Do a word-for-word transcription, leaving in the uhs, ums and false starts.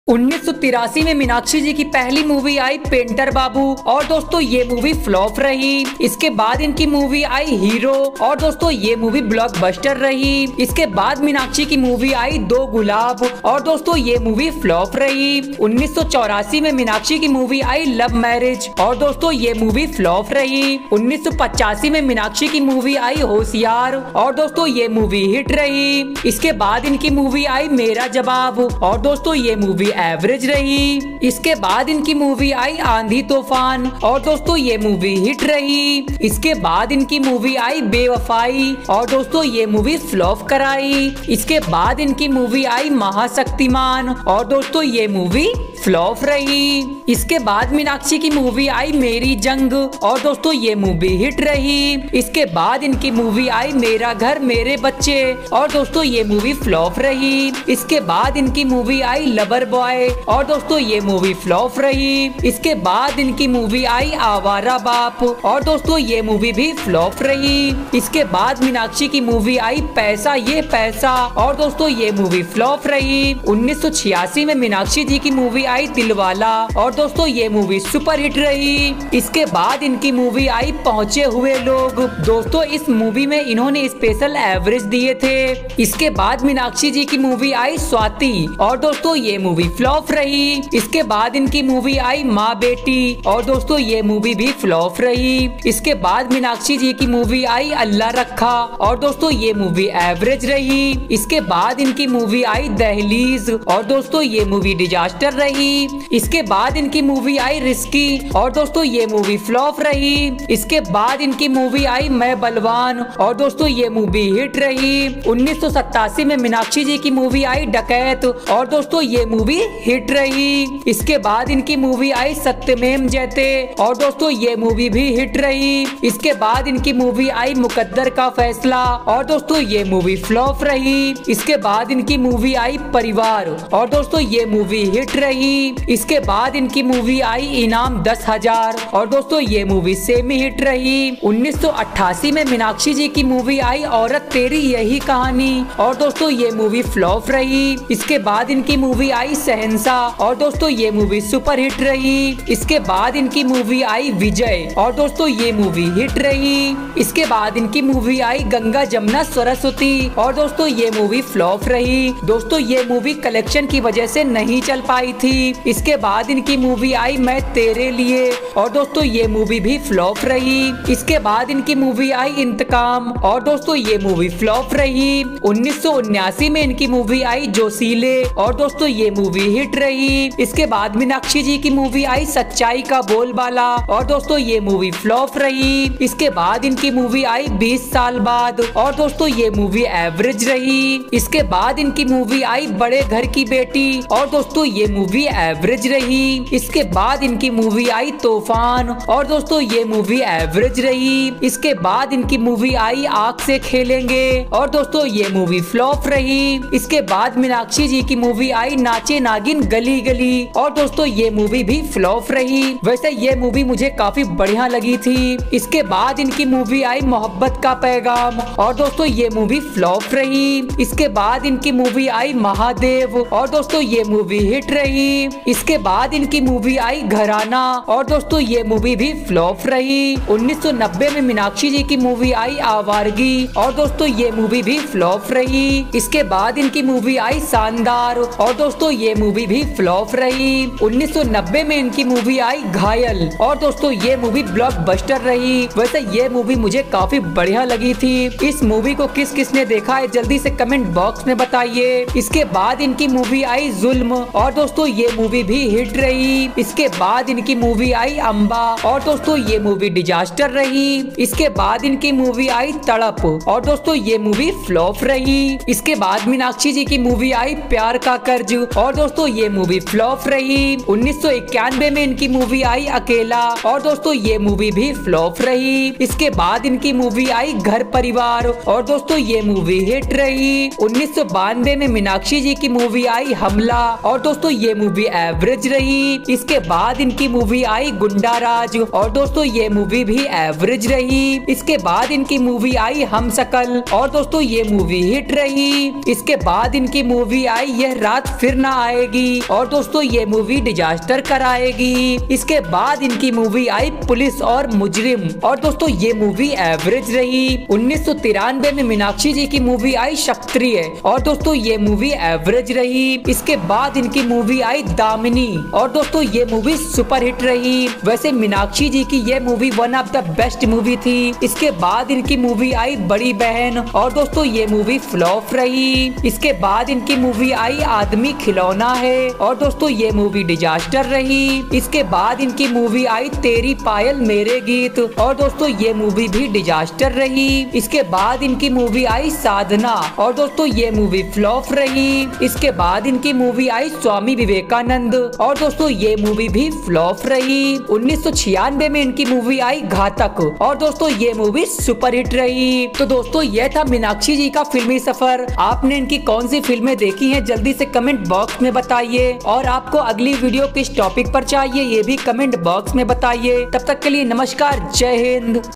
उन्नीस सौ तिरासी में मीनाक्षी जी की पहली मूवी आई पेंटर बाबू और दोस्तों ये मूवी फ्लॉप रही। इसके बाद इनकी मूवी आई हीरो और दोस्तों ये मूवी ब्लॉकबस्टर रही। इसके बाद मीनाक्षी की मूवी आई दो गुलाब और दोस्तों ये मूवी फ्लॉप रही। उन्नीस सौ चौरासी में मीनाक्षी की मूवी आई लव मैरिज और दोस्तों ये मूवी फ्लॉप रही। उन्नीस सौ पचासी में मीनाक्षी की मूवी आई होशियार और दोस्तों ये मूवी हिट रही। इसके बाद इनकी मूवी आई मेरा जवाब और दोस्तों ये मूवी एवरेज रही। इसके बाद इनकी मूवी आई आंधी तूफान और दोस्तों ये मूवी हिट रही। इसके बाद इनकी मूवी आई बेवफाई और दोस्तों ये मूवी फ्लॉप कराई। इसके बाद इनकी मूवी आई महाशक्तिमान और दोस्तों ये मूवी फ्लॉप रही। इसके बाद मीनाक्षी की मूवी आई मेरी जंग और दोस्तों ये मूवी हिट रही। इसके बाद इनकी मूवी आई मेरा घर मेरे बच्चे और दोस्तों ये मूवी फ्लॉप रही। इसके बाद इनकी मूवी आई लवर बॉय और दोस्तों ये मूवी फ्लॉप रही। इसके बाद इनकी मूवी आई आवारा बाप और दोस्तों ये मूवी भी फ्लॉप रही। इसके बाद मीनाक्षी की मूवी आई पैसा ये पैसा और दोस्तों ये मूवी फ्लॉप रही। उन्नीस सौ छियासी में मीनाक्षी जी की मूवी आई दिलवाला और दोस्तों ये मूवी सुपर हिट रही। इसके बाद इनकी मूवी आई पहुंचे हुए लोग। दोस्तों इस मूवी में इन्होंने स्पेशल एवरेज दिए थे। इसके बाद मीनाक्षी जी की मूवी आई स्वाति और दोस्तों ये मूवी फ्लॉप रही। इसके बाद इनकी मूवी आई माँ बेटी और दोस्तों ये मूवी भी फ्लॉप रही। इसके बाद मीनाक्षी जी की मूवी आई अल्लाह रखा और दोस्तों ये मूवी एवरेज रही। इसके बाद इनकी मूवी आई दहलीज और दोस्तों ये मूवी डिजास्टर रही। इसके बाद इनकी मूवी आई रिस्की और दोस्तों ये मूवी फ्लॉप रही। इसके बाद इनकी मूवी आई मैं बलवान और दोस्तों ये मूवी हिट रही। उन्नीस सौ सत्तासी में मीनाक्षी जी की मूवी आई डकैत और दोस्तों ये मूवी हिट रही। इसके बाद इनकी मूवी आई सत्यमेव जयते और दोस्तों ये मूवी भी हिट रही। इसके बाद इनकी मूवी आई मुकद्दर का फैसला और दोस्तों ये मूवी फ्लॉप रही। इसके बाद इनकी मूवी आई परिवार और दोस्तों ये मूवी हिट रही। इसके बाद इनकी मूवी आई इनाम दस हजार और दोस्तों ये मूवी सेमी हिट रही। उन्नीस सौ अट्ठासी में मीनाक्षी जी की मूवी आई औरत तेरी यही कहानी और दोस्तों ये मूवी फ्लॉप रही। इसके बाद इनकी मूवी आई शहंशाह और दोस्तों ये मूवी सुपर हिट रही। इसके बाद इनकी मूवी आई विजय और दोस्तों ये मूवी हिट रही। इसके बाद इनकी मूवी आई गंगा जमुना सरस्वती और दोस्तों ये मूवी फ्लॉप रही। दोस्तों ये मूवी कलेक्शन की वजह से नहीं चल पाई थी। इसके बाद इनकी मूवी आई मैं तेरे लिए और दोस्तों ये मूवी भी फ्लॉप रही। इसके बाद इनकी मूवी आई इंतकाम और दोस्तों ये मूवी फ्लॉप रही। उन्नीस सौ उन्यासी में इनकी मूवी आई जोशीले और दोस्तों ये मूवी हिट रही। इसके बाद मीनाक्षी जी की मूवी आई सच्चाई का बोलबाला और दोस्तों ये मूवी फ्लॉप रही। इसके बाद इनकी मूवी आई बीस साल बाद और दोस्तों ये मूवी एवरेज रही। इसके बाद इनकी मूवी आई बड़े घर की बेटी और दोस्तों ये मूवी एवरेज रही। इसके बाद इनकी मूवी आई तूफान और दोस्तों ये मूवी एवरेज रही। इसके बाद इनकी मूवी आई आग से खेलेंगे और दोस्तों ये मूवी फ्लॉप रही। इसके बाद मीनाक्षी जी की मूवी आई नाचे नागिन गली गली और दोस्तों ये मूवी भी फ्लॉप रही। वैसे ये मूवी मुझे काफी बढ़िया लगी थी। इसके बाद इनकी मूवी आई मोहब्बत का पैगाम और दोस्तों ये मूवी फ्लॉप रही। इसके बाद इनकी मूवी आई महादेव और दोस्तों ये मूवी हिट रही। इसके बाद इनकी मूवी आई घराना और दोस्तों ये मूवी भी फ्लॉप रही। उन्नीस सौ नब्बे में मीनाक्षी जी की मूवी आई आवारगी और दोस्तों ये मूवी भी फ्लॉप रही। इसके बाद इनकी मूवी आई शानदार और दोस्तों ये मूवी भी फ्लॉप रही। उन्नीस सौ नब्बे में इनकी मूवी आई घायल और दोस्तों ये मूवी ब्लॉकबस्टर रही। वैसे ये मूवी मुझे काफी बढ़िया लगी थी। इस मूवी को किस किस ने देखा है जल्दी से कमेंट बॉक्स में बताइए। इसके बाद इनकी मूवी आई जुल्म और दोस्तों ये मूवी भी हिट रही। इसके बाद इनकी मूवी आई अम्बा और दोस्तों ये मूवी डिजास्टर रही। इसके बाद इनकी मूवी आई तड़प और दोस्तों ये मूवी फ्लॉप रही। इसके बाद मीनाक्षी जी की मूवी आई प्यार का कर्ज और दोस्तों ये मूवी फ्लॉप रही। उन्नीस सौ इक्यानवे में इनकी मूवी आई अकेला और दोस्तों ये मूवी भी फ्लॉप रही। इसके बाद इनकी मूवी आई घर परिवार और दोस्तों ये मूवी हिट रही। उन्नीस सौ बानवे में मीनाक्षी जी की मूवी आई हमला और दोस्तों ये मूवी मूवी एवरेज रही। इसके बाद इनकी मूवी आई गुंडा राज और दोस्तों ये मूवी भी एवरेज रही। इसके बाद इनकी मूवी आई हम शकल और दोस्तों ये मूवी हिट रही। इसके बाद इनकी मूवी आई यह रात फिर ना आएगी और दोस्तों ये मूवी डिजास्टर कराएगी। इसके बाद इनकी मूवी आई पुलिस और मुजरिम और दोस्तों ये मूवी एवरेज रही। उन्नीस सौ तिरानवे में मीनाक्षी जी की मूवी आई क्षत्रिय और दोस्तों ये मूवी एवरेज रही। इसके बाद इनकी मूवी आई दामिनी और दोस्तों ये मूवी सुपर हिट रही। वैसे मीनाक्षी जी की ये movie one of the best movie थी। इसके बाद इनकी मूवी आई बड़ी बहन और दोस्तों ये मूवी फ्लॉप रही। इसके बाद इनकी मूवी आई आदमी खिलौना है और दोस्तों ये मूवी डिजास्टर रही। इसके बाद इनकी मूवी आई तेरी पायल मेरे गीत और दोस्तों ये मूवी भी डिजास्टर रही। इसके बाद इनकी मूवी आई साधना और दोस्तों ये मूवी फ्लॉप रही। इसके बाद इनकी मूवी आई स्वामी विवेकानंद और दोस्तों ये मूवी भी फ्लॉप रही। उन्नीस सौ छियानवे में इनकी मूवी आई घातक और दोस्तों ये मूवी सुपर हिट रही। तो दोस्तों यह था मीनाक्षी जी का फिल्मी सफर। आपने इनकी कौन सी फिल्में देखी हैं जल्दी से कमेंट बॉक्स में बताइए और आपको अगली वीडियो किस टॉपिक पर चाहिए ये भी कमेंट बॉक्स में बताइए। तब तक के लिए नमस्कार, जय हिंद।